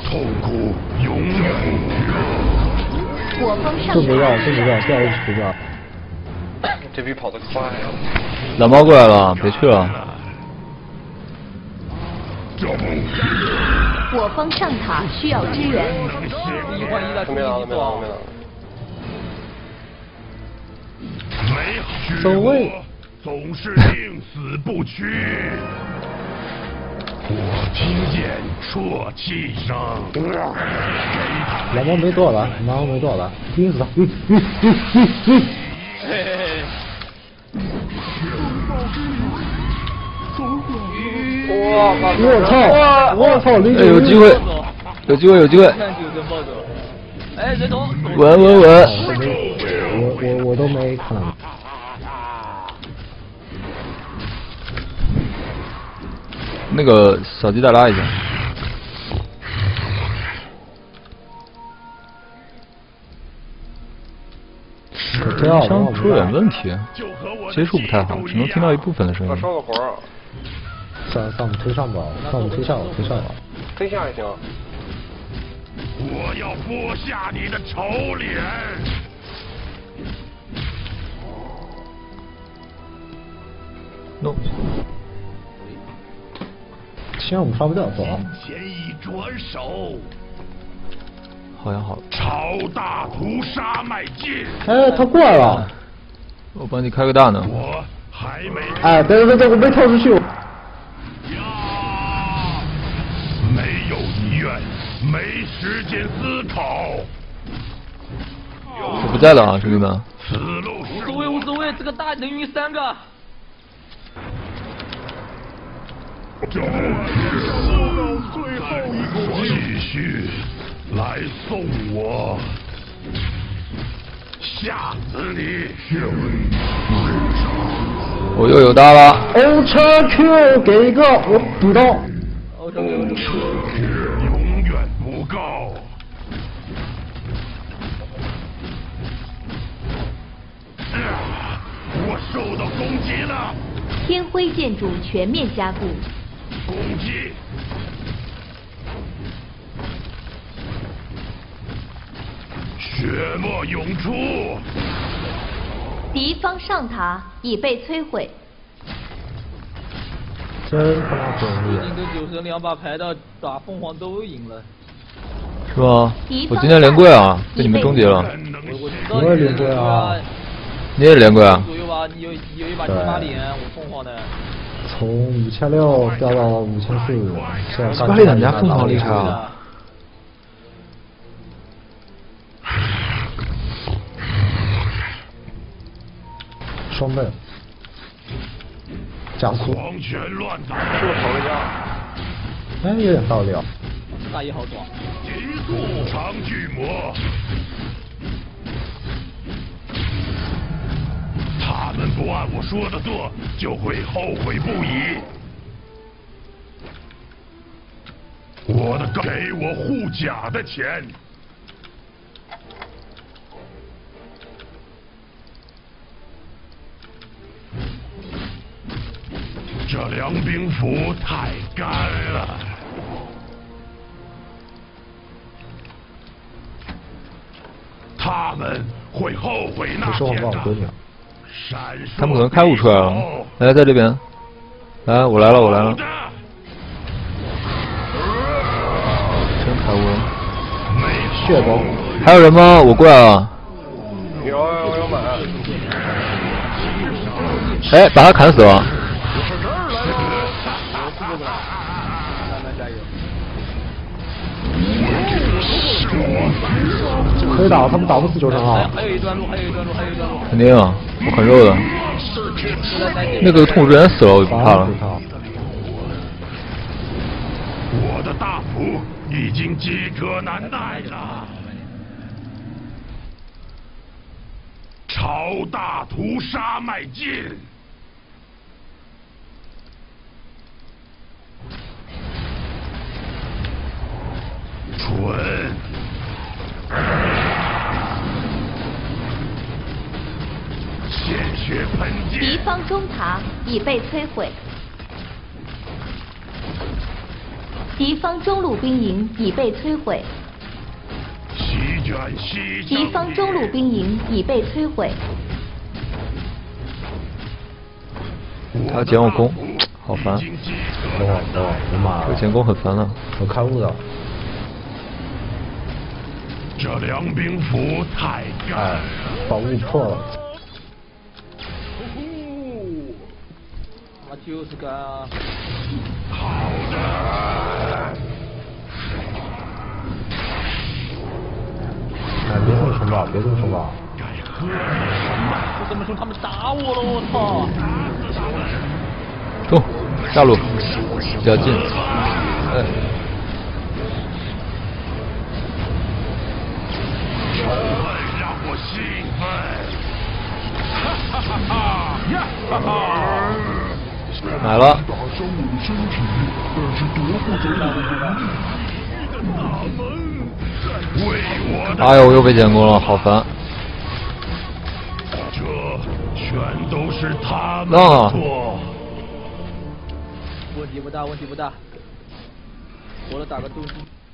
痛苦永远我方上这不要，这不要，掉一图标。 这比跑得快啊！ 蓝猫过来了，别去了。 我方上塔需要支援。 1换1的， 都没拿，都没拿，都没拿。 美好走位总是宁死不屈。我听见啜泣声。 蓝猫没多少蓝，蓝猫没多少蓝，晕死他！ 嘿嘿嘿。 我操！我操！ 哎，有机会，有机会，有机会。 看9声暴走。哎，人头。 稳稳稳。 我都没看。 那个小鸡再拉一下。这枪出了点问题，接触不太好，只能听到一部分的声音。 烧个活儿。 上我们推上吧，上我们推上，推上吧。 推下也行。 我要剥下你的丑脸。 No。 先我们刷不掉，走啊！ 前一转手。 好像好了。 朝大屠杀迈进。 哎，他过来了。 我帮你开个大呢。 我还没。 哎，别，我没跳出去。 没有遗愿，没时间思考。 我不在了啊，兄弟们。 此路是无所谓，这个大能晕3个。 这最后一口气，继续来送我，吓死你！ 我又有大了。 欧车 Q 给一个，我补刀。 永远不够。我受到攻击了。 天辉建筑全面加固。 攻击。血沫涌出。 敌方上塔已被摧毁。 真他妈不容易！ 最近跟9神2把牌的打凤凰都赢了。 是吗？我今天连跪啊，被你们终结了。 我也连跪啊。 你也连跪啊？ 左右吧，你有一把7把脸，我凤凰的。 从5600掉到5400，现在巴黎咱家凤凰厉害啊！ 双倍，加速。 狂犬乱打， 是不是跑回家？ 哎，有点道理啊。 大一好爽。 急速长巨魔。他们不按我说的做，就会后悔不已。给我护甲的钱。这凉冰斧太干了。他们会后悔那天的。 他们可能开悟出来了。来，在这边。来，我来了，我来了。真开悟了。 血包。 还有人吗？我过来了。 有买。 哎，把他砍死了。 可以打，他们打不死9神啊！ 还有一段路。 肯定啊，我很肉的。那个痛之人死了，我就不怕了。 我的大斧已经饥渴难耐了。朝大屠杀迈进。蠢。鲜血喷溅。 敌方中塔已被摧毁。 敌方中路兵营已被摧毁。 席卷西敌方中路兵营已被摧毁。 他要捡我弓，好烦。 等会，我妈这捡弓很烦的。 我开悟了。 这良兵符太干哎，把雾破了。 我就是干啊！ 好的。 哎，别这么冲吧，别这么冲吧。 我这么凶，他们打我了，我操！ 冲，下路比较近。哎。 让我兴奋！哈哈哈！呀哈哈！ 买了。 打伤我的身体，但是夺不走我的大门。为我的。 哎呦，我又被捡弓了，好烦。 这全都是他们的错。 问题不大，问题不大。活了打个斗士。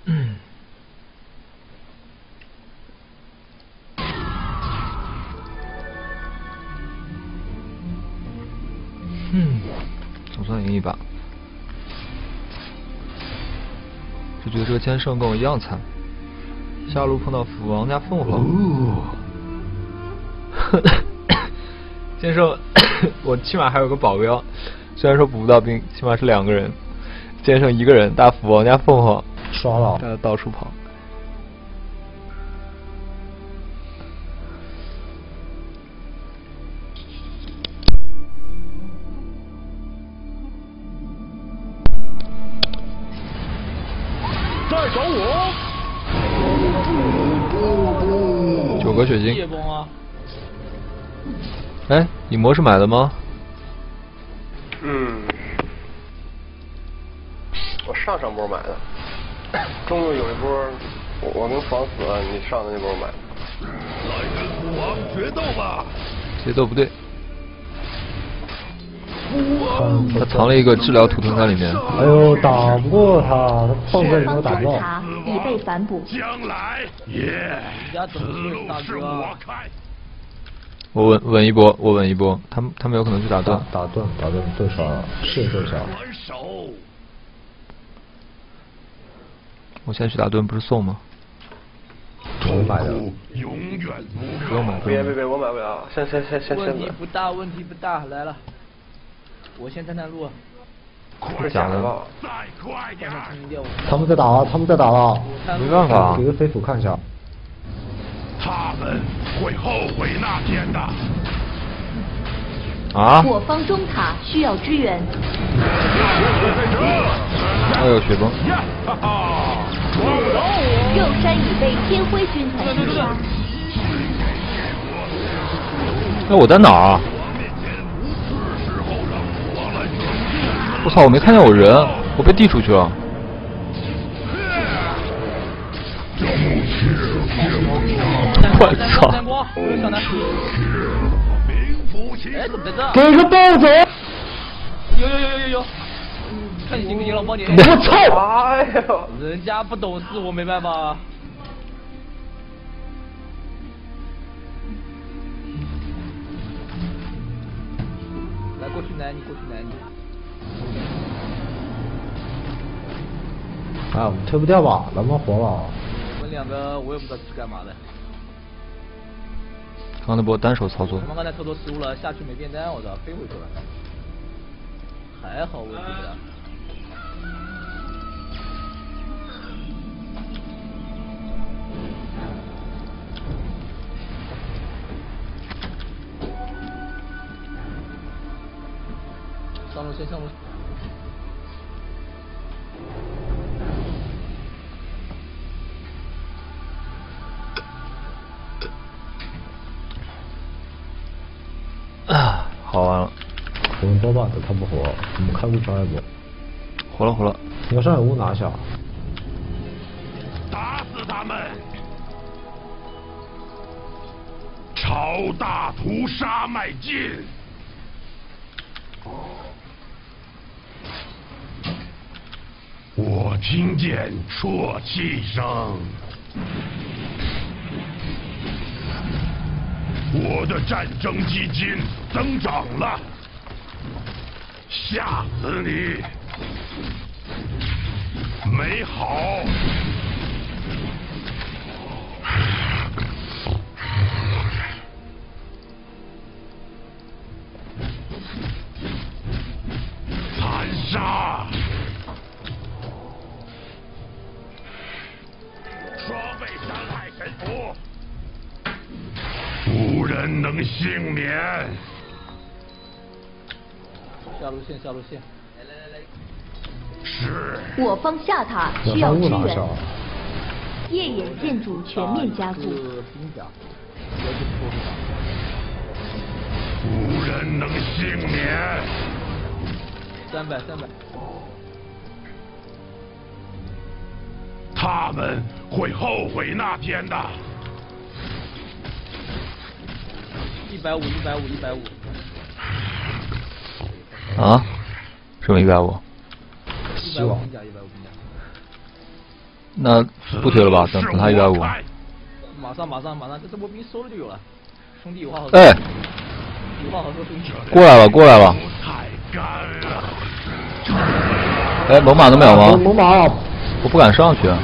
总算赢一把。就觉得这个剑圣跟我一样惨。下路碰到斧王加凤凰。剑圣，我起码还有个保镖，虽然说补不到兵，起码是2个人。剑圣1个人，大斧王加凤凰， 刷了， 带他到处跑。 再找我 ！9个血晶。 夜崩啊！ 哎，你魔是买的吗？ 我上波买的，中路有一波我能防死了，你上的那波买的。 来跟父王决斗吧！ 节奏不对。他藏了一个治疗图腾在里面。 哎呦，打不过他放在里头打不到。 塔已被反哺。 将来耶，此路是我开。 我稳一波，我稳一波。他们有可能去打盾。 打盾对杀了，是对杀。 还手。 我现在去打盾不是送吗？ 我买的。 永远不用买。 别，我买不了。先问题不大，问题不大，来了。我先探路。 是假的吧？ 再快点！ 他们在打了， 没办法。 给个飞斧看一下。 他们会后悔那天的。 啊！ 我方中塔需要支援。 哎呦，雪崩！ 右山已被天辉军团击杀。 那我在哪儿啊？我操！我没看见我人，我被递出去了。我操！ 哎，怎么在这？ 给个暴走！ 有，看你行不行了，我帮你。 我操！ 哎呦， 人家不懂事，我没办法。来，过去奶你。 哎，我们推不掉吧？蓝猫活了。 我们2个我也不知道是干嘛的。 刚那波单手操作。 他们刚才偷失误了，下去没变单，我操，飞回去了。还好我记得。上路先上路。 啊，好完了。 我们波吧，等他不活，我们开雾传一波。 活了。 你要上有雾拿下。 打死他们！朝大屠杀迈进！我听见啜泣声，我的战争基金增长了，吓死你！美好。残杀！双倍伤害神符，无人能幸免。 下路线，下路线。 是。 我方下塔需要支援拿下。。 夜眼建筑全面加固。 兵甲，要求破坏。 无人能幸免。 300。 他们会后悔那天的。 150。 啊？什么150？ 150兵甲，150兵甲。 那不推了吧？等他150。 马上，这波兵收了就有了。兄弟有话好说。 哎， 有话好说，兄弟。 过来了。 太干了。 哎，猛犸都没有吗？ 猛犸。 我不敢上去。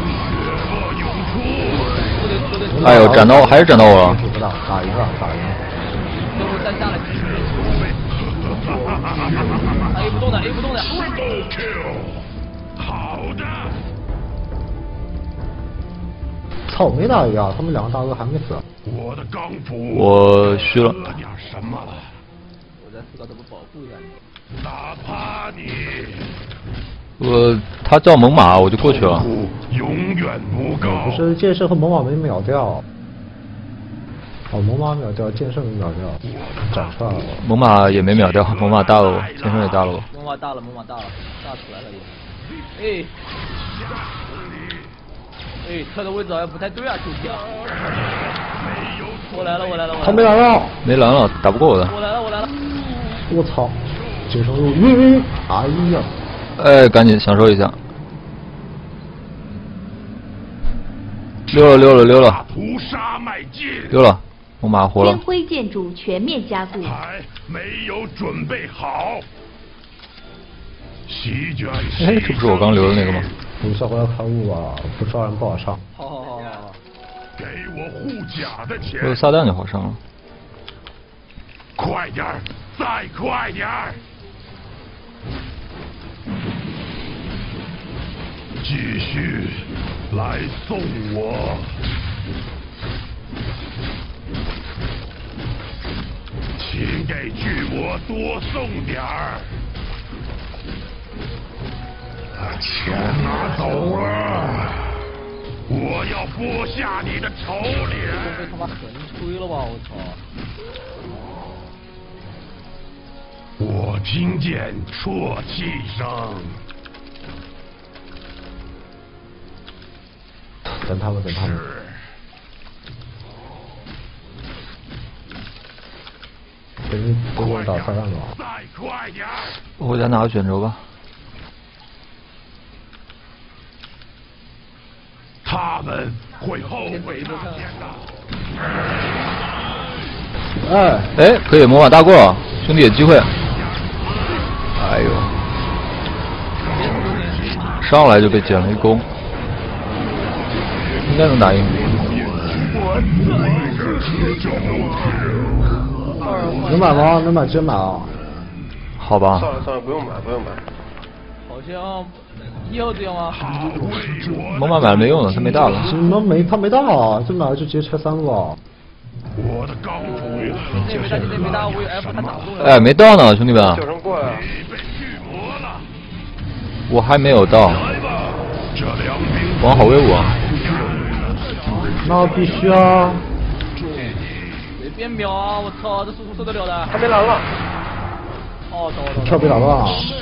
涌出。 哎呦，还是斩到我了。 不打，打赢了。 等我再下来。A 不动的。 好的。 操，没打赢啊！他们两个大哥还没死。 我的钢斧。 我虚了。 得点什么了？ 我在思考怎么保护一下你。 哪怕你。 他叫猛犸，我就过去了。 永远不够。 不是剑圣和猛犸没秒掉。哦，猛犸秒掉，剑圣没秒掉，斩出来了。 猛犸也没秒掉，猛犸大了我，剑圣也大了我。 猛犸大了，大出来了也。哎，跳的位置好像不太对啊，兄弟啊！我来了。 他没来了。 没蓝了，打不过我的。 我来了。 我操！剑圣又晕！哎呀！ 哎，赶紧享受一下。溜了。 屠杀迈进。 溜了，猛犸活了。 天辉建筑全面加固。 还没有准备好。席卷。 哎，这不是我刚留的那个吗？ 你下回要看路吧，不招人不好上。 好。 给我护甲的钱。 我有撒旦就好上了。 快点儿，再快点儿！继续来送我。请给巨魔多送点儿。把钱拿走了，我要剥下你的丑脸。 被他妈横吹了吧，我操！ 我听见啜泣声。 等他们。等我打撒旦了。 再快点！ 我回家拿个卷轴吧。 他们会后悔那天的。 哎，可以，猛犸大过了，兄弟有机会。哎呦，上来就被捡了一弓，应该能打赢。 能买吗？能买真买啊！ 好吧。 算了，不用买。 好像1号这样吗？ 猛犸买了没用的，他没大了。 什么没？他没大啊！这买了就直接拆3个。 我的钢斧呀！ 今天没大，我有 F 他打不动了。 哎，没到呢，兄弟们。 救生过呀！ 我还没有到。王好威武啊！ 那必须啊！ 随便秒啊！我操，这速度受得了的。 还没蓝了。 哦，走。 跳被打断了。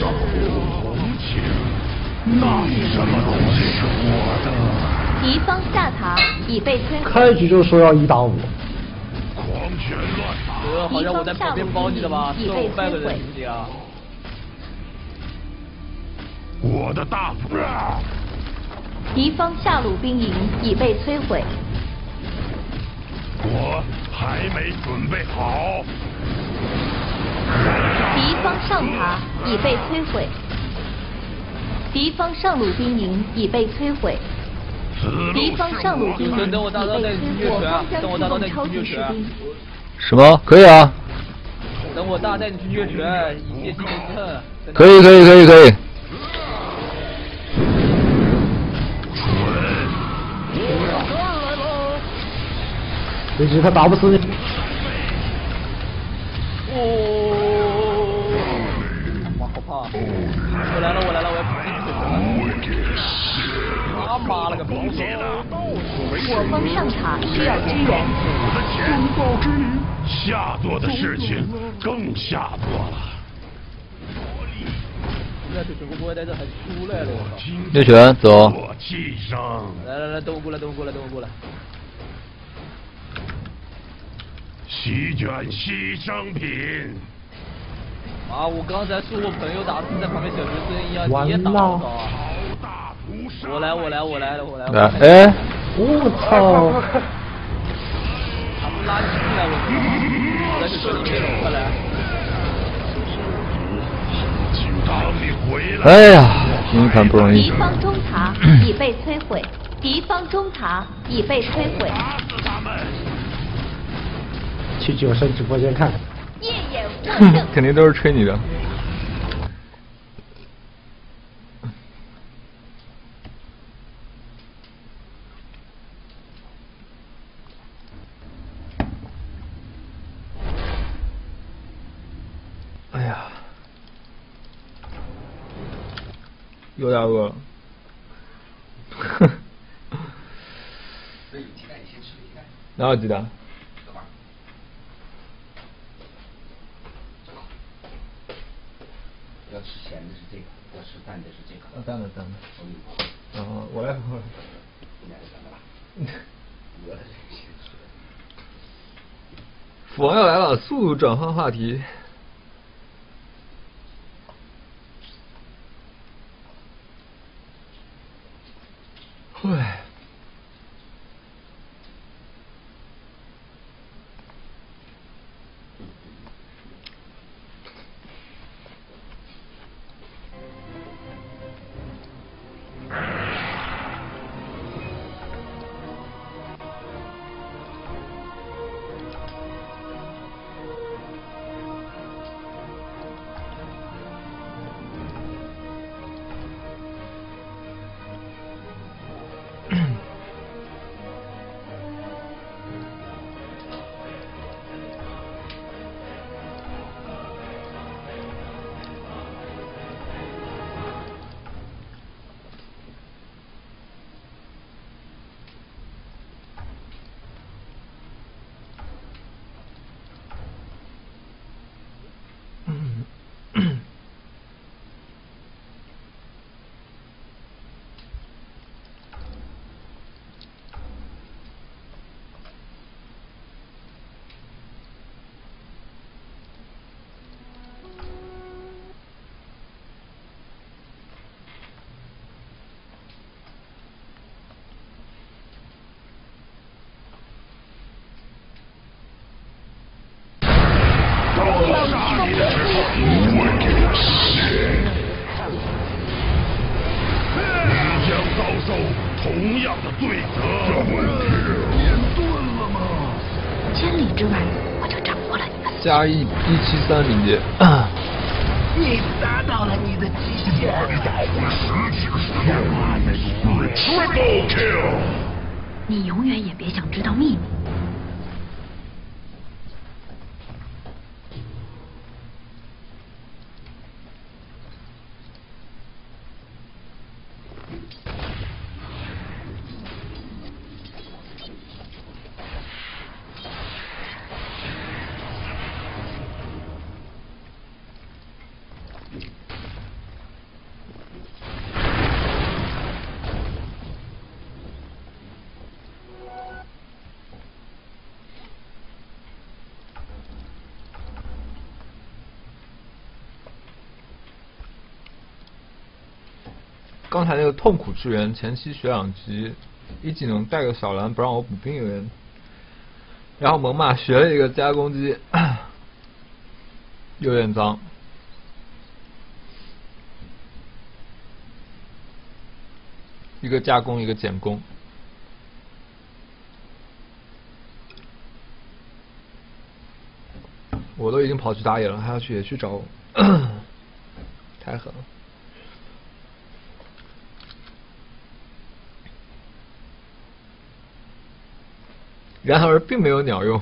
那是什么东西是我的？ 敌方下塔已被摧毁。 开局就说要1打5。 狂拳乱打。 好像我在旁边包你的吧？1500个人兄弟啊！ 我的大斧。 敌方下路兵营已被摧毁。 我还没准备好。 敌方上塔已被摧毁。敌方上路兵营已被摧毁。敌方上路兵营已被摧毁。 等我大招带你超级士兵。 什么？可以啊。 等我大带你去虐权，以泄心内之恨。 可以。 别急，他打不死你。 哇，好怕！我来了，我要进去了。他妈了个逼！ 我方上塔需要支援。 我的天宝之女，下作的事情更下作了。 这水果不会在这还出来了，我靠！ 猎犬走。 我气生。 来，等我过来。 席卷牺牲品。 啊！我刚才说我朋友打字在旁边小学生一样，你也打不着啊！我来。 哎！ 我操！ 他们拉你进来，我在这里面，快来！ 当你回来。 哎呀，平凡不容易。 敌方中塔已被摧毁。 打死他们！ 去九生直播间看。 夜眼获胜。 肯定都是吹你的。哎呀，有点饿了。哪有鸡蛋？ 要吃咸的是这个，要吃淡的是这个。 淡的。我来。 你来干嘛？饿了先吃。 斧王要来了，速度转换话题。唉。 你将遭受同样的罪责。连盾了吗？ 千里之外，我就掌握了你们。 加173领界。 你达到了你的极限。 Triple kill。 你永远也别想知道秘密。 刚才那个痛苦支援前期学2级1技能带个小蓝不让我补兵有点，然后猛犸学了一个加攻击，有点脏。一个加攻，一个减攻。我都已经跑去打野了，还要去野区找我，太狠了。然而并没有鸟用。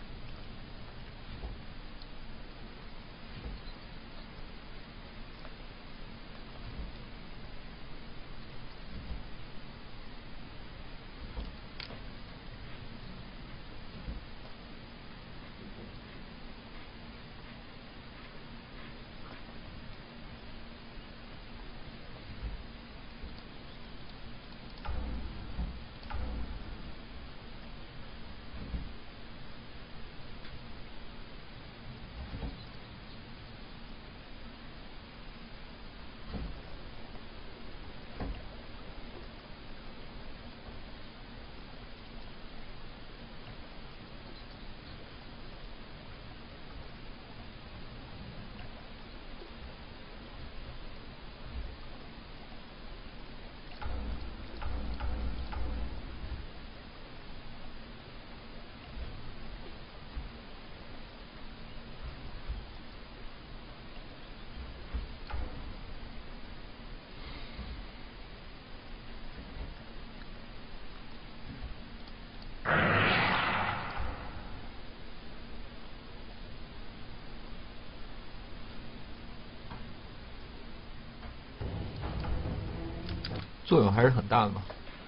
作用还是很大的嘛。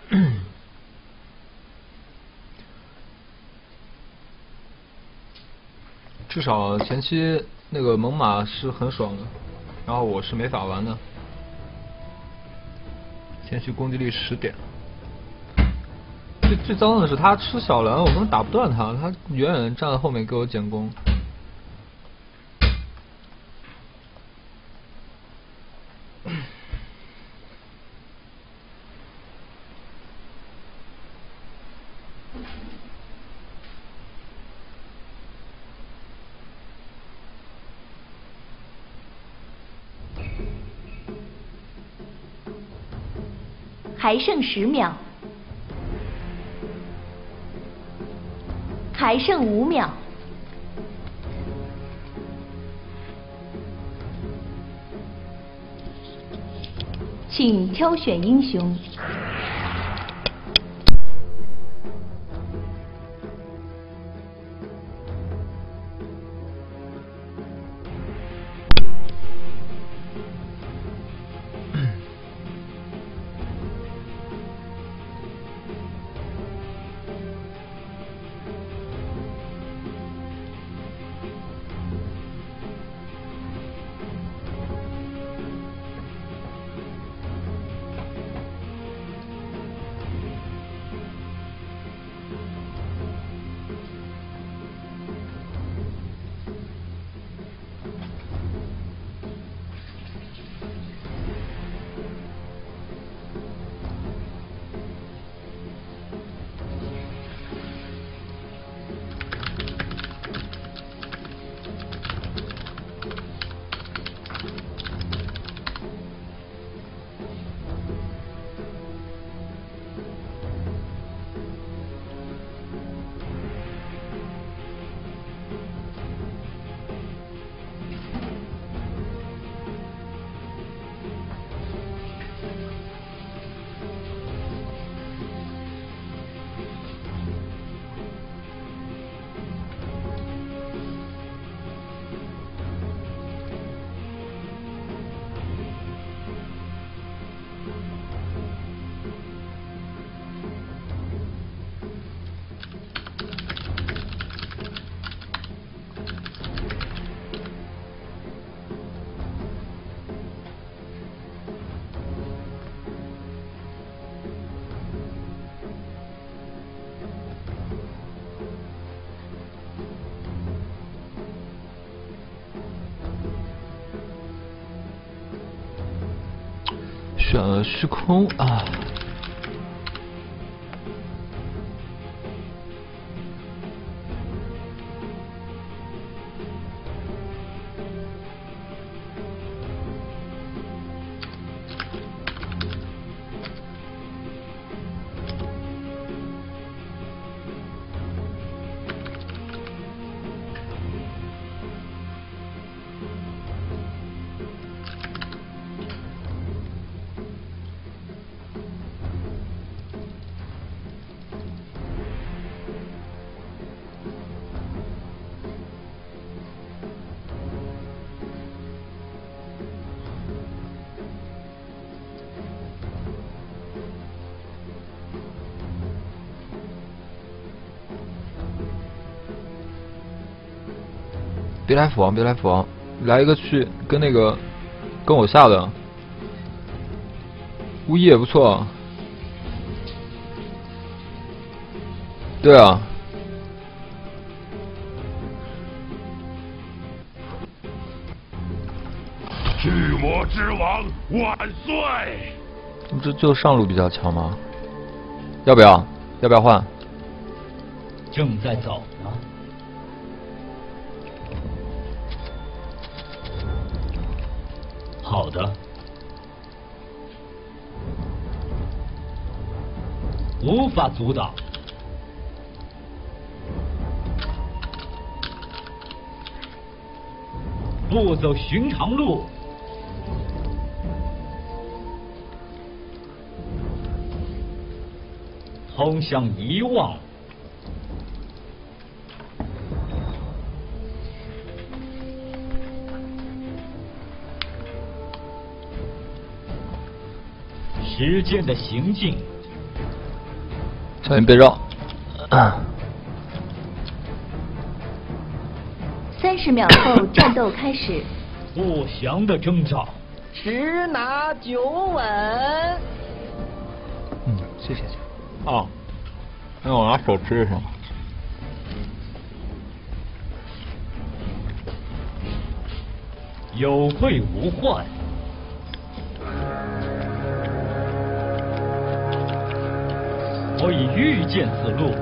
至少前期那个猛犸是很爽的，然后我是没法玩的。前期攻击力10点，最糟的是他吃小蓝，我根本打不断他，他远远站在后面给我减攻。 还剩10秒，还剩5秒。请挑选英雄。 选了虚空啊。别来斧王，别来斧王，来一个去跟那个跟我下的巫医也不错。对啊， 巨魔之王万岁！ 这就上路比较强吗？要不要？要不要换？ 正在走呢。好的。无法阻挡。不走寻常路。通向遗忘。时间的行进。 小心被绕。 30秒后战斗开始。 不祥的征兆。 十拿9稳。 谢谢。哦，那我拿手吃一下。 有备无患。我已预见此路。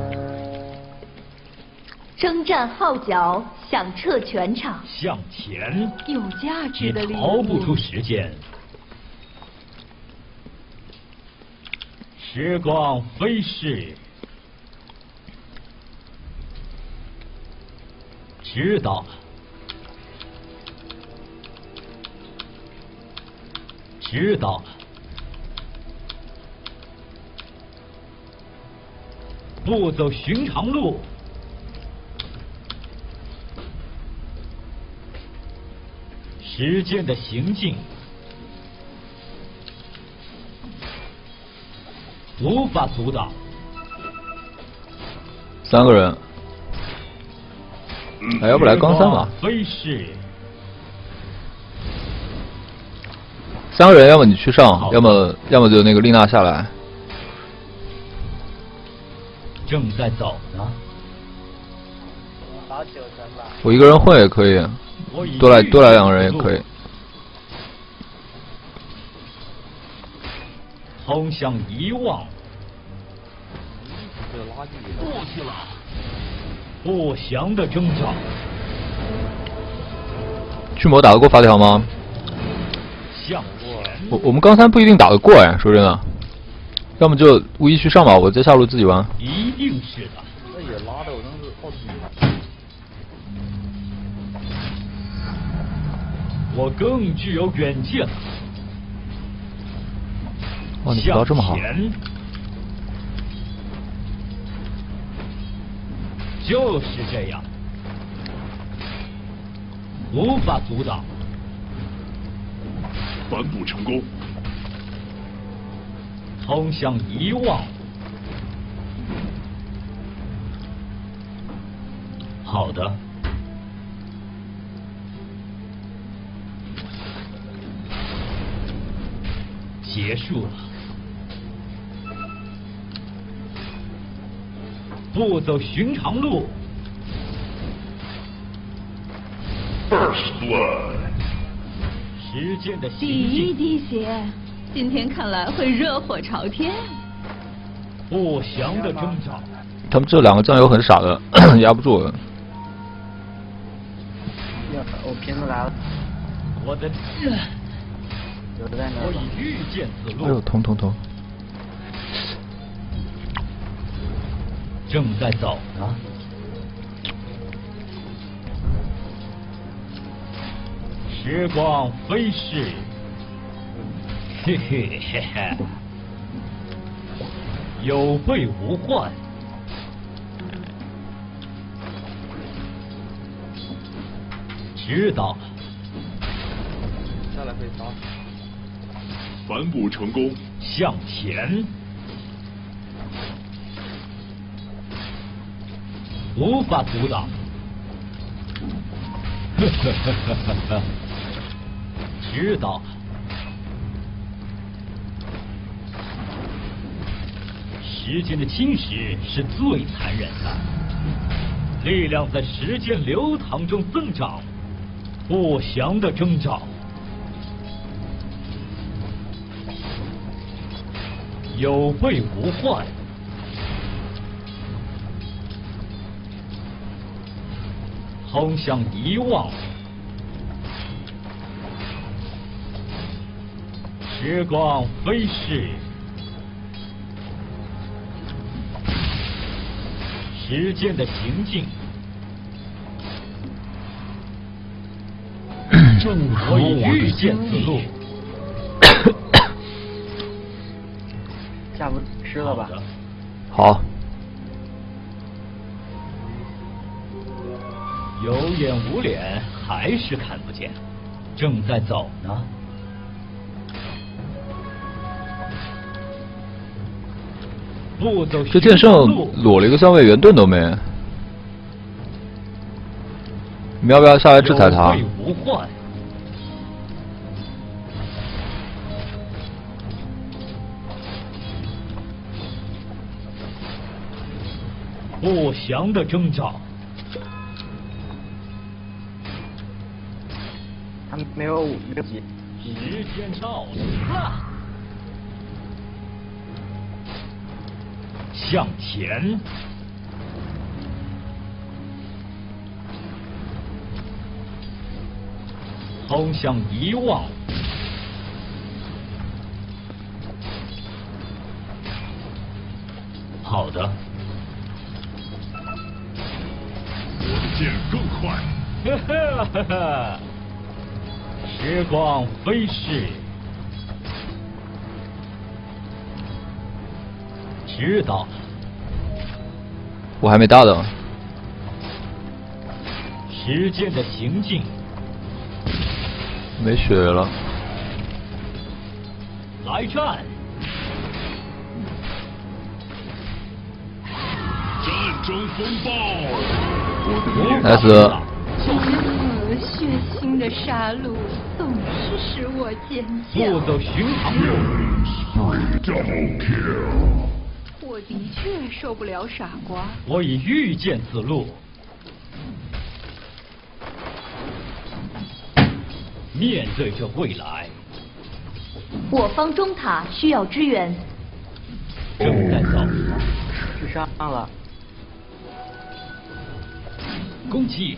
征战号角，响彻全场。 向前。 有价值的礼物。 逃不出时间。时光飞逝。知道了。知道了。不走寻常路。时间的行进。无法阻挡。 3个人。哎，要不来钢3吧？ 飞逝。 3个人，要么你去上，要么就那个丽娜下来。 正在走呢。 我一个人混也可以，多来2个人也可以。 通向遗忘。 过去了。 不祥的征兆。 巨魔打得过法条吗？ 向前。 我们钢3不一定打得过哎，说真的。要么就巫医去上吧，我在下路自己玩。 一定是的。 那也拉的我当时奥特曼。 我更具有远见了。 哇，你补刀这么好。 就是这样。无法阻挡。 反哺成功。 通向遗忘。好的。结束了。不走寻常路。 First blood。 时间的行第进。 1滴血。 今天看来会热火朝天。 不祥的征兆。 他们这两个酱油很傻的，压不住了。 我瓶子来了。 我的有在那。 我已预见此路。 哎呦，疼疼疼！ 正在走呢。时光飞逝，嘿嘿嘿嘿，有备无患。知道了。 下来可以杀。 反哺成功，向前。无法阻挡。呵呵呵呵呵呵，知道了。时间的侵蚀是最残忍的，力量在时间流淌中增长。不祥的征兆，有备无患。通向遗忘，时光飞逝，时间的行进。我已预见此路。 下不吃了吧？ 好。 有眼无脸，还是看不见。正在走呢。不走。 这剑圣裸了一个相位圆盾都没。你们要不要下来制裁他？ 有备无患。不祥的征兆。 他们没有几。 时间到了，向前。通向遗忘。好的。 我的剑更快。哈哈哈哈！时光飞逝。知道了。 我还没大的。 时间的行进。 没血了。 来战！战争风暴！ 来死！ 血腥的杀戮总是使我尖叫。 不走寻常路。 我的确受不了傻瓜。 我已预见此路。面对着未来。 我方中塔需要支援。 正在走。 吃伤了。 攻击。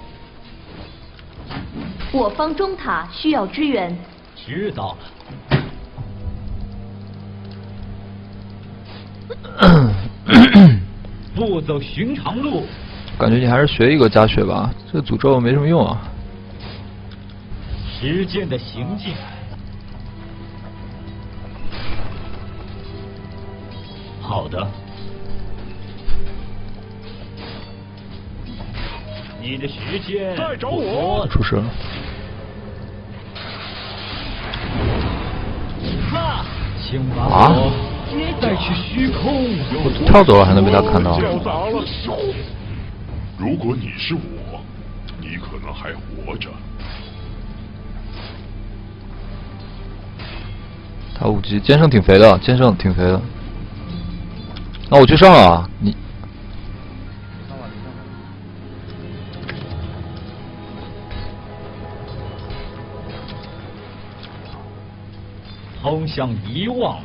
我方中塔需要支援。 知道了。不走寻常路。 感觉你还是学一个加血吧，这诅咒没什么用啊。 时间的行进。好的。你的时间再找我。 出事了。 哈，请把我带去虚空。 我跳走了还能被他看到。 如果你是我，你可能还活着。 他5级，剑圣挺肥的，剑圣挺肥的。那我去上了啊，你。 通向遗忘。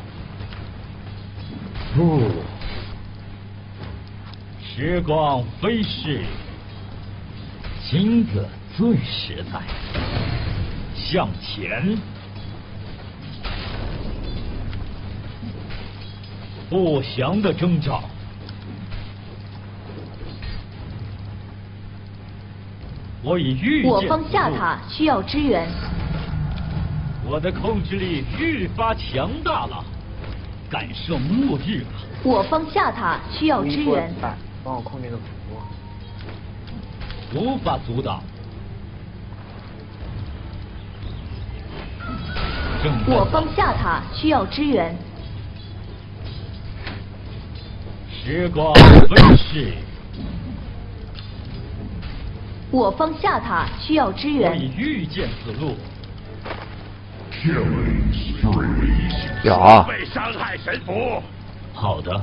时光飞逝，金子最实在。向前，不祥的征兆。我已预见。 我方下塔需要支援。 我的控制力愈发强大了，感受末日吧。 我方下塔需要支援。 帮我控这个符。 无法阻挡。 我方下塔需要支援。 时光飞逝。 我方下塔需要支援。 我已预见此路。 有。 被伤害神符。 好的。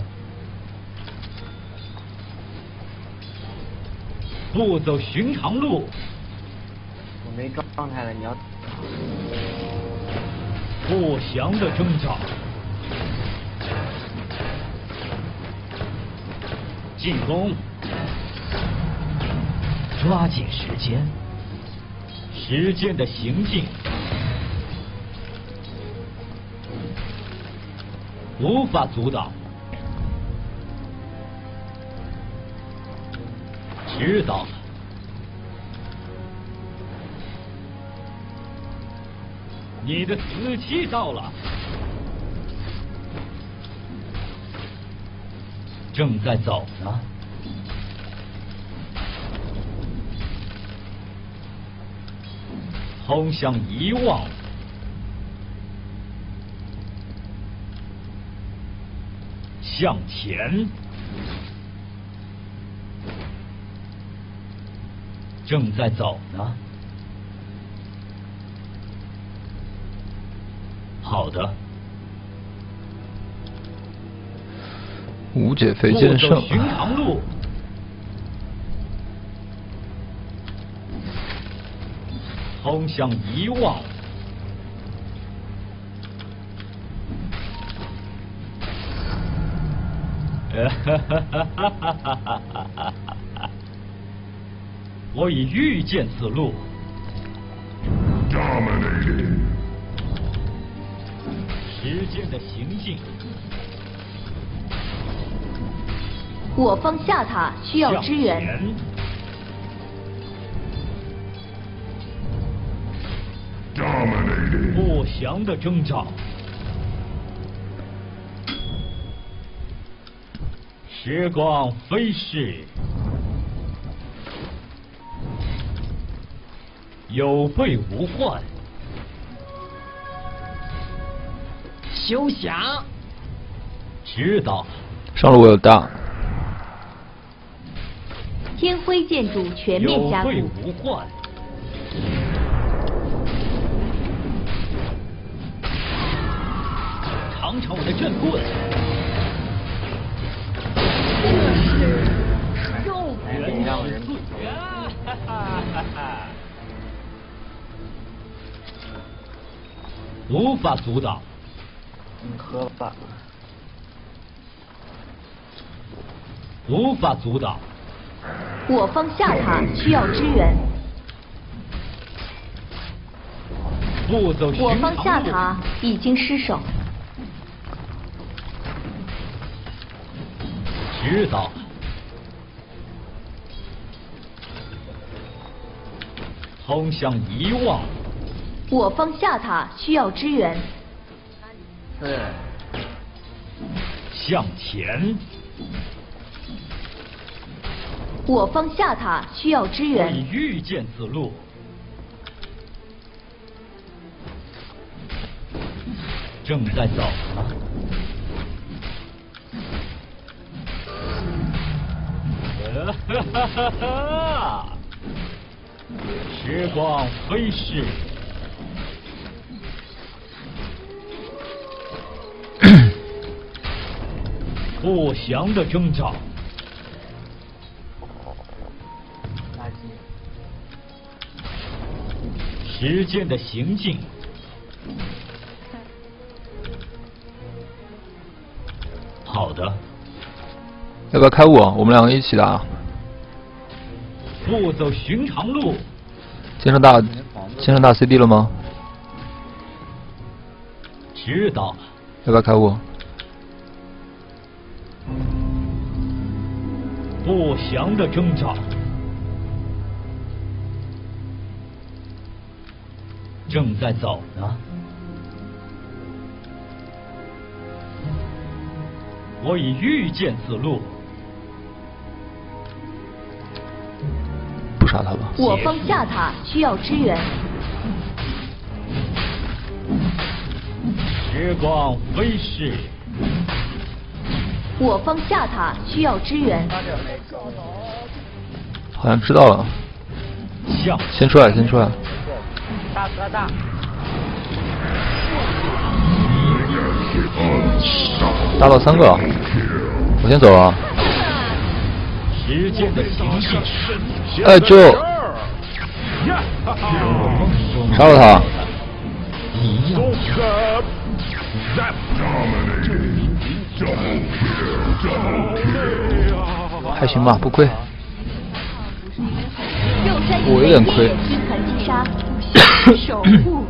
不走寻常路。 我没状态了，你要。 不祥的征兆。进攻。抓紧时间。时间的行进。无法阻挡。知道了。你的死期到了。正在走呢。通向遗忘。向前。正在走呢。好的。 无解飞剑圣。 不走寻常路。通向遗忘。我已预见此路。时间的行进。 我方下塔需要支援。 不祥的征兆。时光飞逝。有备无患。 休想！ 知道了。 上路我有大。 天辉建筑全面加固。 有备无患。尝尝我的震棍。 又元让人醉无法阻挡。 喝吧。 无法阻挡。 我方下塔需要支援。 不走寻常路。 我方下塔已经失守。 知道了。通向遗忘。 我方下塔需要支援。 向前。 我方下塔需要支援。 我已预见此路。正在走呢。时光飞逝。不祥的征兆。 垃圾。 时间的行进。 好的。 要不要开雾？我们两个一起打。 不走寻常路。 先上大 CD 了吗？ 知道了。 要不要开雾？ 不祥的征兆。正在走呢。我已预见此路。 不杀他吧。 我方下塔需要支援。 时光飞逝。 我方下塔需要支援。 好像知道了。先出来，先出来。 大哥大。 打到3个，我先走了。 时间的行进。 哎，救！杀了他。还行吧，不亏。我有点亏。 金盆击杀，守护。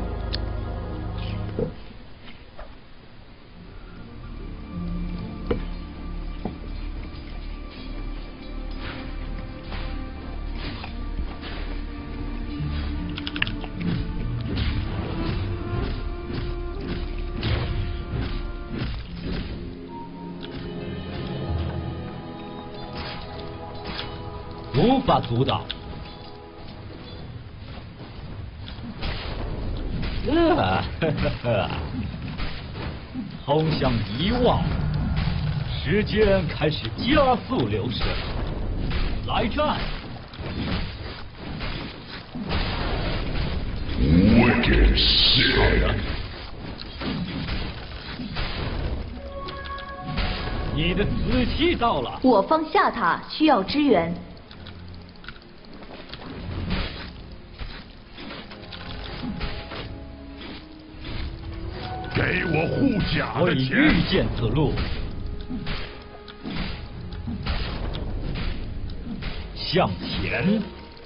无法阻挡。通向遗忘，时间开始加速流逝。来战！好的。你的死期到了。 我方下塔需要支援。 给我护甲的钱！ 我已预见此路。向前。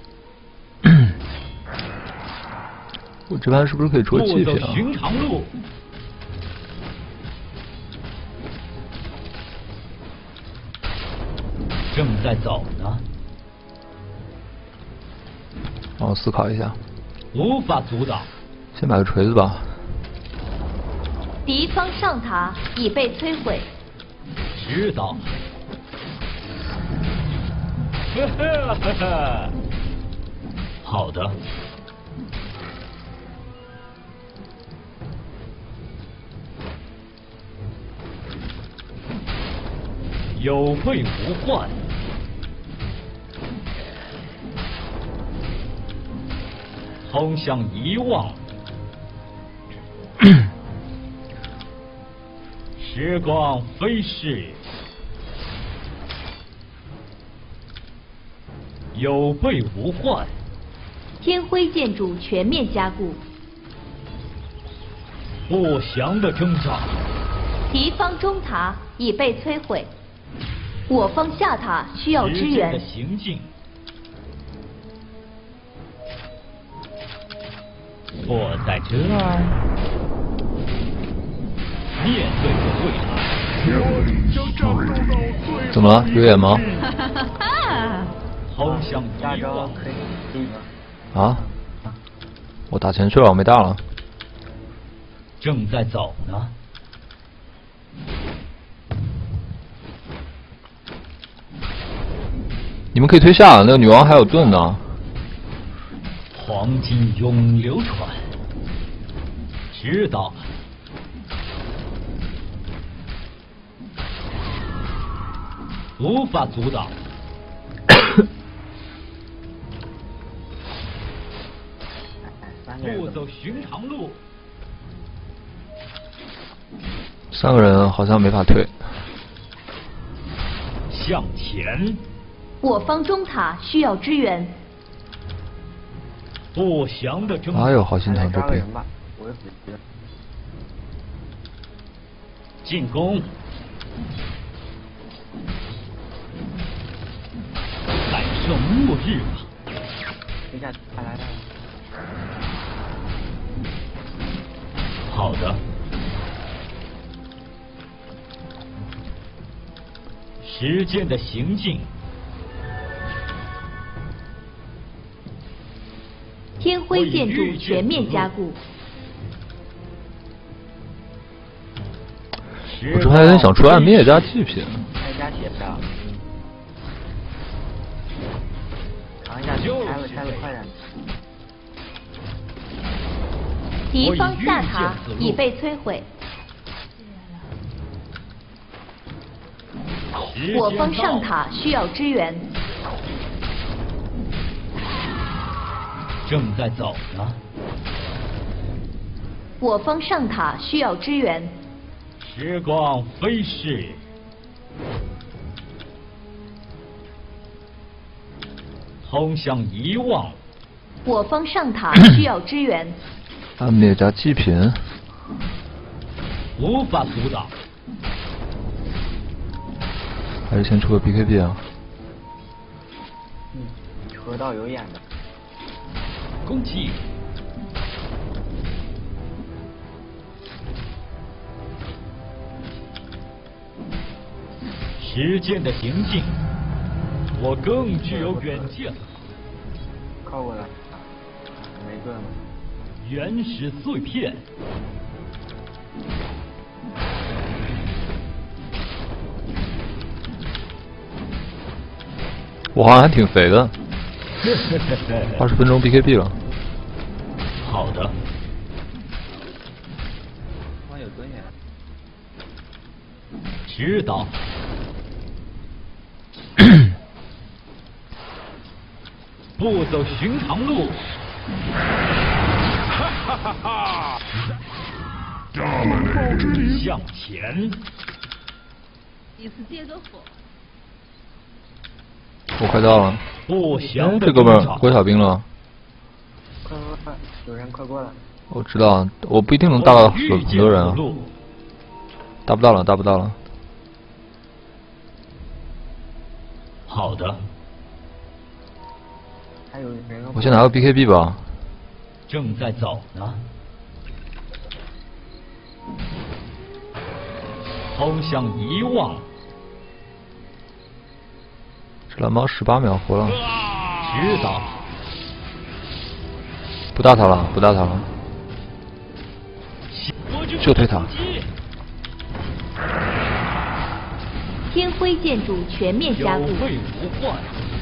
我这盘是不是可以戳气不瓶走寻常路。正在走呢。 让我思考一下。 无法阻挡。 先买个锤子吧。 敌方上塔已被摧毁。 知道。好的。有备无患。通向遗忘。时光飞逝。有备无患。 天辉建筑全面加固。 不祥的征兆。 敌方中塔已被摧毁。我方下塔需要支援。 时间的行进。我在这儿。面对着未来。 怎么了？有眼吗？ 通向遗忘。 啊？我打前去了，我没大了。 正在走呢。 你们可以推下，那个女王还有盾呢。 黄金永流传。知道了。无法阻挡。不走寻常路。 3个人好像没法退。 向前。 我方中塔需要支援。 不祥的征兆。 哎呦，好心疼这边。 进攻。 种末日吧。 等一下，他来了。 好的。时间的行进。 天辉建筑全面加固。 我这还有点想出暗灭加祭品。 再加血票。扛一下，拆了，快点。 敌方下塔已被摧毁。我方上塔需要支援。 正在走呢。 我方上塔需要支援。 时光飞逝。通向遗忘。 我方上塔需要支援。 暗灭加祭品。 无法阻挡。 还是先出个 BKB 啊。 河道有眼的。 攻击。时间的行进，我更具有远见了。 靠过来，没盾了。 原始碎片。 我好像还挺肥的。20分钟 BKB 了。 好的。 我有尊严。 知道。不走寻常路。哈哈哈哈！向前。 一次接个火。 我快到了。 不祥的这哥们儿过小兵了。 快，有人快过来。 我知道，我不一定能大到很多人啊。达不到了，达不到了。 好的。 还有人。 我先拿个 BKB 吧。 正在走呢。通向遗忘。 这蓝猫18秒活了。 知道。 不打他了，不打他了。就推塔。 天辉建筑全面加固。 有备无患。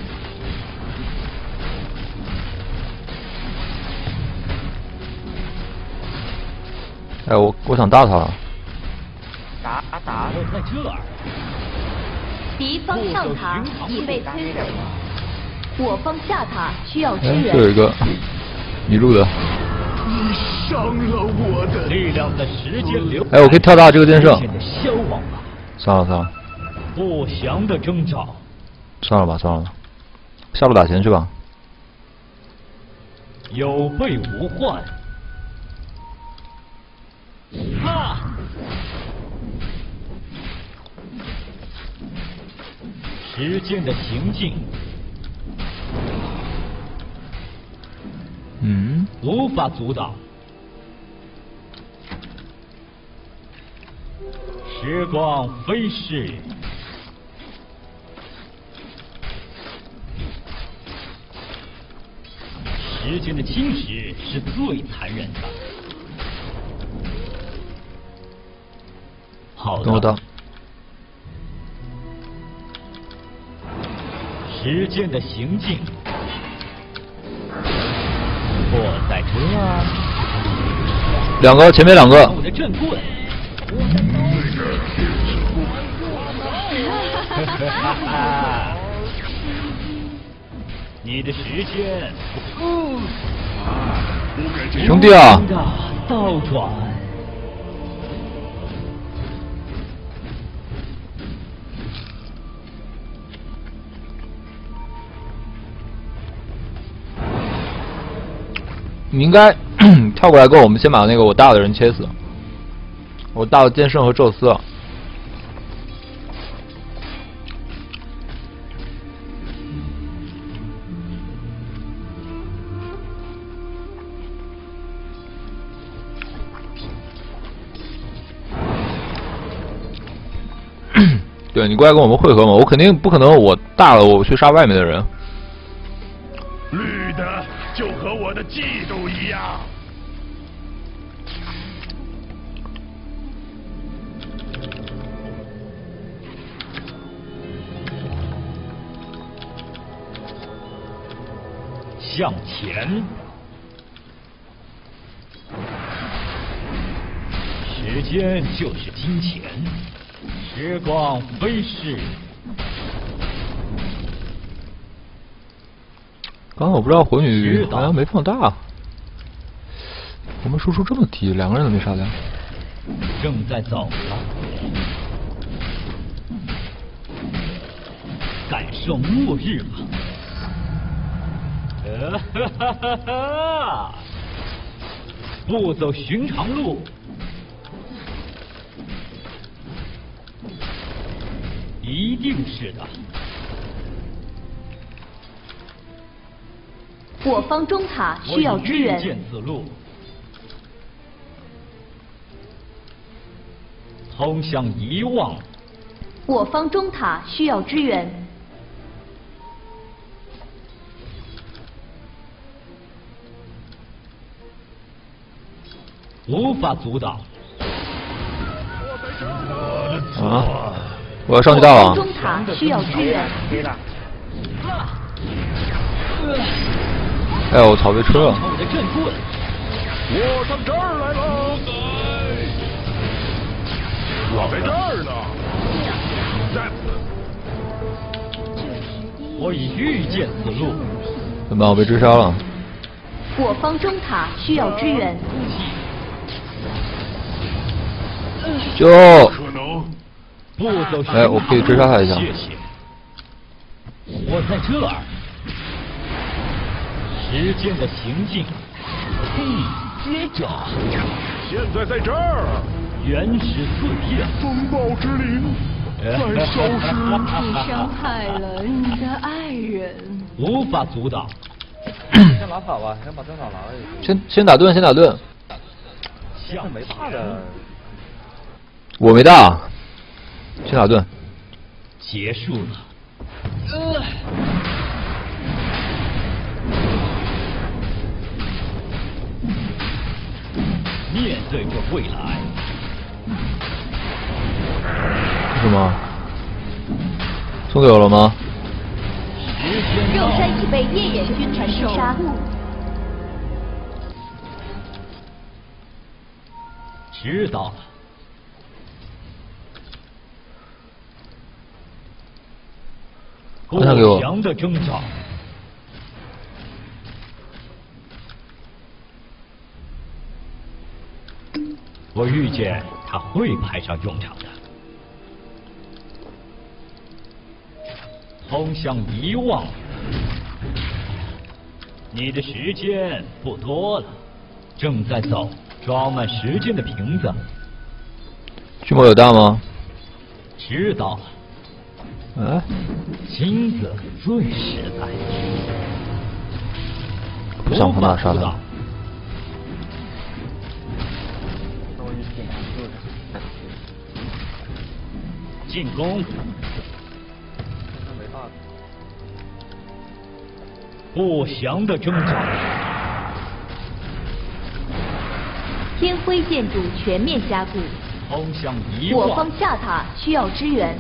哎，我想打他了。 打！ 我在这儿。 敌方上塔已被摧毁，我方下塔需要支援。 这有一个迷路的。 你伤了我的力量的时间流。 哎，我可以跳大这个剑圣。 消亡了。 算了。 不祥的征兆。 算了吧。下路打钱去吧。 有备无患。啊！时间的行进。无法阻挡。时光飞逝。时间的侵蚀是最残忍的。好的。 等我到。 时间的行进。我在这儿。 两个，前面两个。 我的阵棍。你的时间。 兄弟啊！ 倒转。 你应该跳过来跟我们先把那个我大的人切死。我大的剑圣和宙斯。 对你过来跟我们汇合嘛，我肯定不可能我大了我去杀外面的人。 绿的就和我的嫉妒一样。 向前。时间就是金钱，时光飞逝。 刚刚我不知道火女好像没放大，我们输出这么低，2个人都没杀掉。 正在走了，感受末日吧。哈哈哈！不走寻常路。一定是的。 我方中塔需要支援。 我已预见此路，通向遗忘。 我方中塔需要支援。 无法阻挡。 啊！我要上去大王。 中塔需要支援。 哎呦，我操，被吃了！ 我的阵棍， 我上这儿来了。我在这儿呢。 我已预见此路。 怎么办？我被追杀了。 我方中塔需要支援。 救！ 可能。 不走寻常路。 哎，我可以追杀他一下。 谢谢。我在这儿。时间的行进，接着， 现在在这儿， 原始碎片， 风暴之灵在消失。 你伤害了你的爱人， 无法阻挡。 先拿塔吧，先把正塔拿了也可以。 先打盾，先打盾。 像没大的， 我没大，先打盾。 结束了。面对着未来。 什么？送队友了吗？ 肉山已被夜眼军团击杀。 知道了。 快点给我。 不祥的征兆。我预见他会派上用场的。通向遗忘，你的时间不多了，正在走装满时间的瓶子。 巨魔有大吗？ 知道了。 哎， 金子最实在。 不想碰他，杀他。 进攻！不祥的征兆。 天辉建筑全面加固。 通向遗忘。 我方下塔需要支援。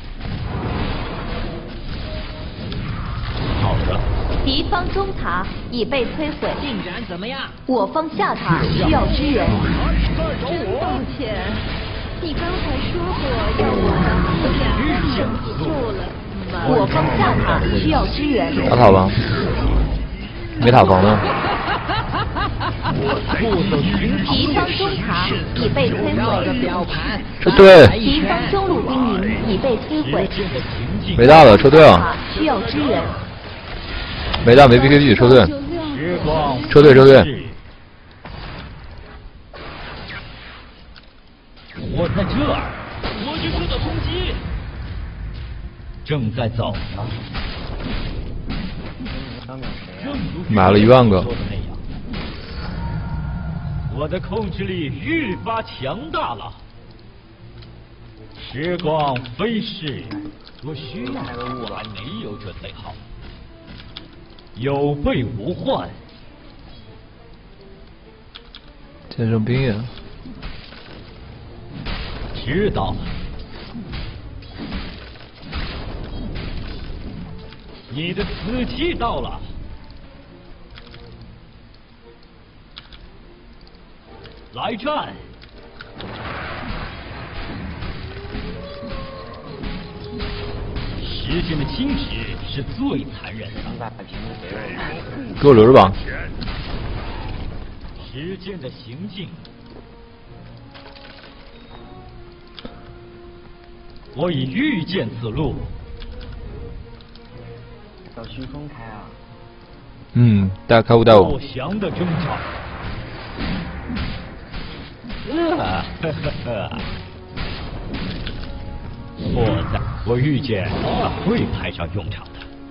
好的。 敌方中塔已被摧毁。 进展怎么样？ 我方下塔需要支援。 真抱歉。你刚才说过要我的救了，我方下塔需要支援。 打塔吧，没塔防呢。 敌方中塔已被摧毁。 撤退。 敌方中路兵营已被摧毁。 没大了，撤退啊！ 需要支援。 没大没 BKB， 撤退。撤退，撤退。 我在这儿，我就受到攻击，正在走呢。 买了1万个。 我的控制力愈发强大了。 时光飞逝，我需要我还没有准备好，有备无患。 剑圣兵呀， 知道了。你的死期到了。来战！时间的侵蚀是最残忍的。 给我留着吧。 时间的行进，我已预见此路。 找徐峰开啊！ 大家开不带我。 不祥的征兆。我预见他会派上用场的。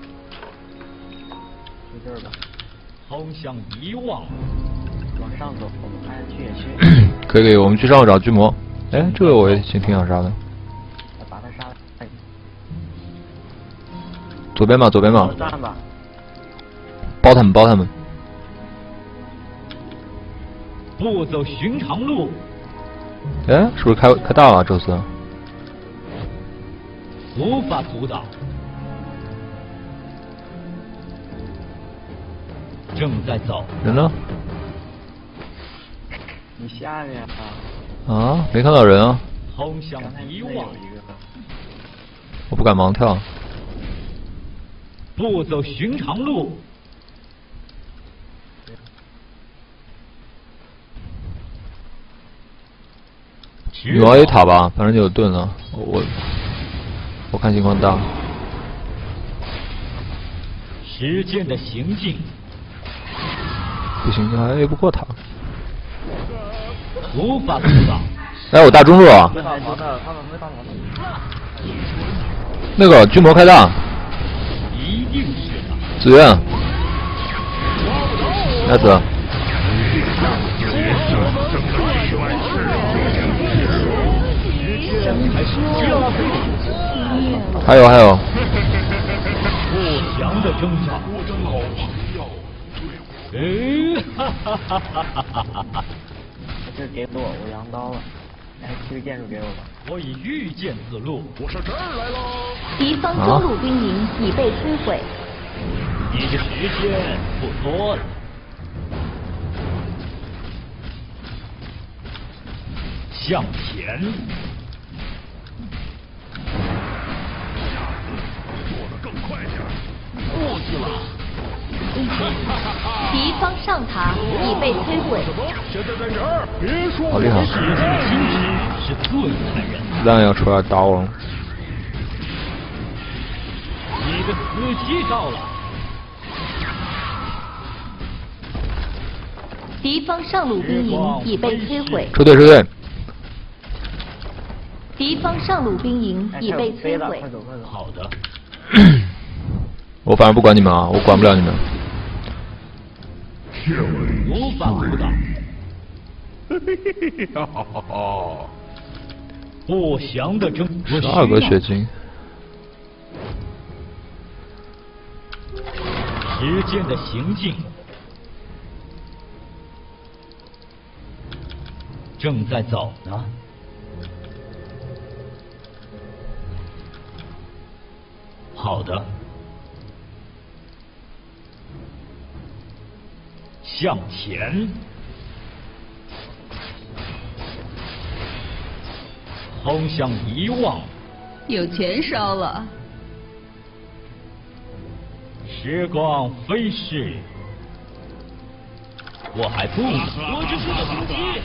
就这儿吧。 通向遗忘。 往上走，我们还去野区。 可以，我们去上路找巨魔。哎，这个我也挺想杀的。 把他杀了。 左边吧，左边吧。 站吧。 包他们，包他们。 不走寻常路。 哎，是不是开大了这次？ 无法阻挡。正在走。 人呢？ 你下面啊？ 啊，没看到人啊。 通向遗忘。 我不敢盲跳。 不走寻常路。 女王 A 塔吧，反正就有盾了。我看情况大。 时间的行进。 不行，还 A 不过塔。 无法阻挡。 哎，我大中路啊！那个巨魔开大。 一定是的。 紫苑。来子。还有。 不祥的征兆。 这给我扬刀了。来，这个剑术给我吧。 我已预见此路。 我上这儿来了。 敌方中路兵营已被摧毁。 你的时间不多了。向前。 做得更快点。过去了。 敌方上塔已被摧毁。 现在在这儿，别说好厉害！ 时间的侵蚀是最残忍的。 子弹要出来打我了。 你的死期到了。 敌方上路兵营已被摧毁。 撤退。 敌方上路兵营已被摧毁。 好的。 我反正不管你们啊，我管不了你们。 无法阻挡。不祥的征 12个血晶。 时间的行进。正在走呢。好的。向前。通向遗忘。 有钱烧了。 时光飞逝。我还不我就是个终极。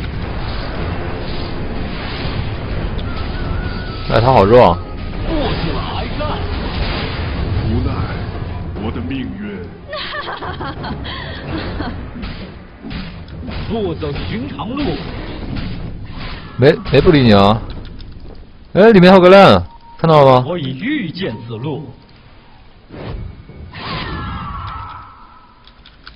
哎，他好弱啊。 过去了，来战。 无奈，我的命运。 不走寻常路。 没不理你啊。哎，里面还有个烂，看到了吗？ 我已预见此路。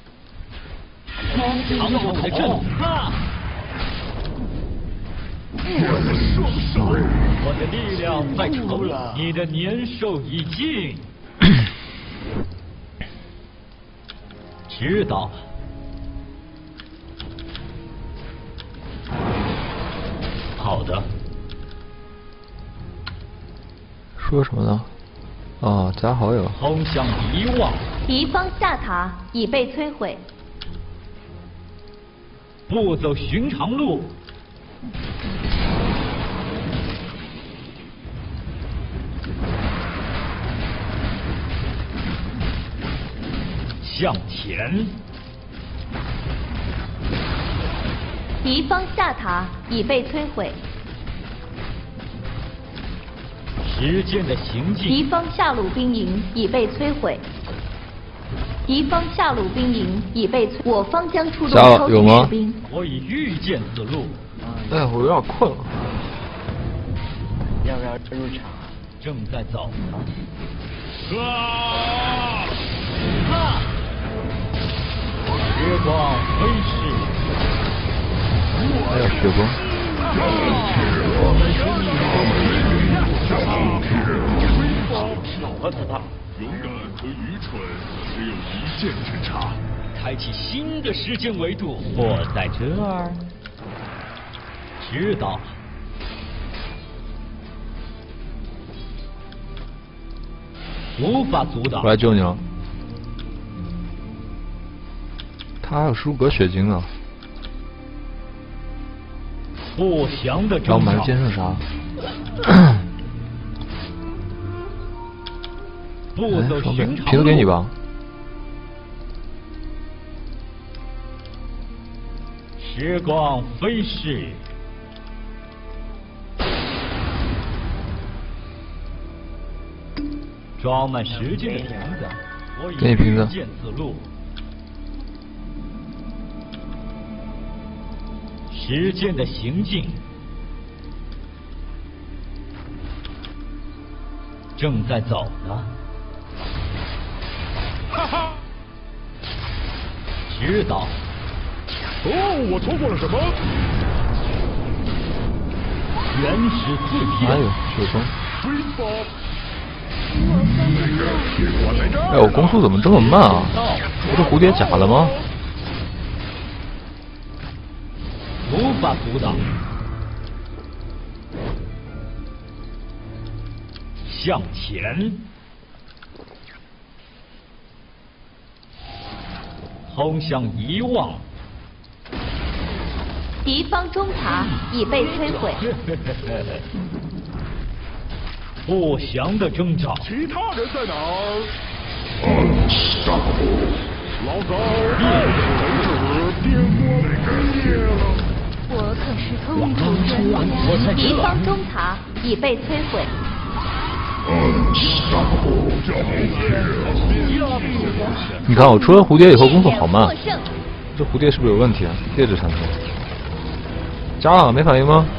尝尝我的阵法。 我的力量在成，你的年寿已尽。知道了。好的。 说什么呢？啊，加好友。 通向遗忘。 敌方下塔已被摧毁。 不走寻常路。向前。 敌方下塔已被摧毁。 时间的行进。 敌方下路兵营已被摧毁。敌方下路兵营已被摧，我方将出动超级士兵。 我已预见此路。 哎，我有点困了。 要不要入场？ 正在走。时光飞逝。 还有血光。 我知道。勇敢和愚蠢只有一线之差。 开启新的时间维度，我在这儿。知道了。无法阻挡。 我来救你了。他还有舒格血晶啊。 不祥的征兆。 然后买剑圣啥？ 不走寻常路。 皮子给你吧。 时光飞逝。装满时间的瓶子，我已预见此路。时间的行进，正在走呢。 哈哈， 知道。 哦，我错过了什么？ 原始碎片。 哎呦，血光。哎，我攻速怎么这么慢啊？不是蝴蝶假了吗？ 无法阻挡。向前。通向遗忘。 敌方中塔已被摧毁。 不祥的征兆。 其他人在哪儿？老早电光火灭了。 我可是空主人。敌方中塔已被摧毁。 你看我出了蝴蝶以后攻速好慢，这蝴蝶是不是有问题啊？劣质产品。加了没反应吗？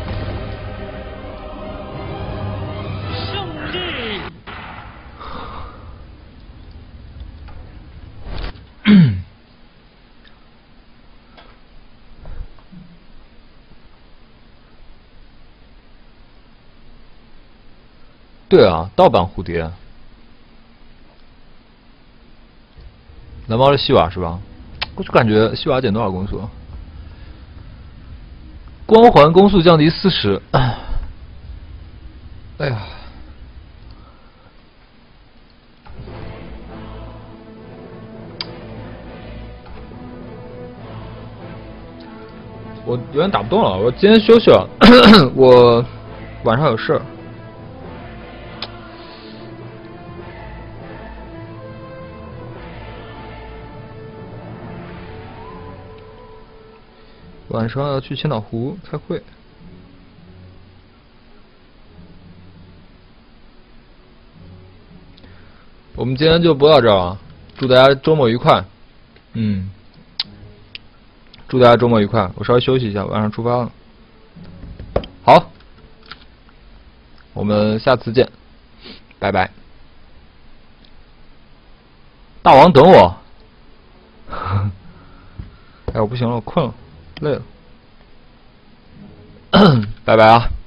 胜利。 对啊，盗版蝴蝶。蓝猫是西瓦是吧？我就感觉西瓦减多少攻速？光环攻速降低40。哎呀，我有点打不动了，我今天休息了，我晚上有事儿。晚上要去千岛湖开会。我们今天就播到这儿啊！祝大家周末愉快。祝大家周末愉快。我稍微休息一下，晚上出发了。好，我们下次见，拜拜。大王等我。哎，我不行了，我困了。累了。 拜拜啊。